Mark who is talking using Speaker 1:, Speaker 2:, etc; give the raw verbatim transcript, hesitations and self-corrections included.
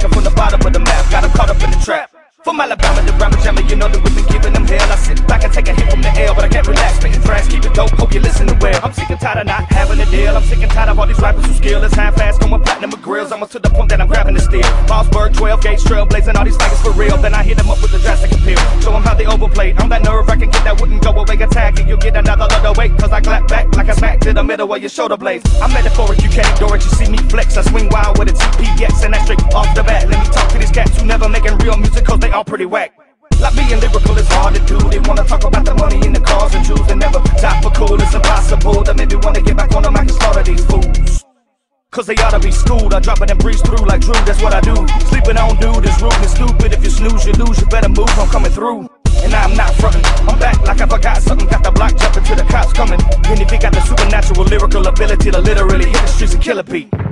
Speaker 1: drinking from the bottom of the map, got 'em caught up in the trap. From Alabama to Rama Jamma, you know that we've been giving them hell. I sit back and take a hit from the L, but I can't relax. Making thrash, keep it dope, hope you listen to well. I'm sick and tired of not having a deal. I'm sick and tired of all these rappers who skill is half-assed, going platinum with grills. Almost to the point that I'm grabbing the steel. Mossberg, twelve gauge, trailblazing all these fighters for real. Then I hit them up with the drastic appeal. Show them how they overplayed. I'm that nerve wracking kid that wouldn't go away attacking. You'll get another little weight, cause I clap back like I smack to the middle of your shoulder blades. I'm metaphoric, you can't ignore it. You see me flex, I swing wild with a T P X, and that's straight off the bat. Let me talk to these cats who never making real music, cause they all pretty whack. Like being lyrical is hard to do. They wanna talk about the money and the cars and jewels. They never top for cool, it's impossible. They maybe wanna get back on them, I can slaughter these fools. Cause they oughta be schooled. I drop it and breeze through like Drew, that's what I do. Sleeping on dude is rude and stupid. If you snooze, you lose, you better move, I'm coming through. And I'm not frontin', I'm back like I forgot something. Got the block jumping till the cops coming. Then if you got the supernatural lyrical ability to literally hit the streets and kill a beat.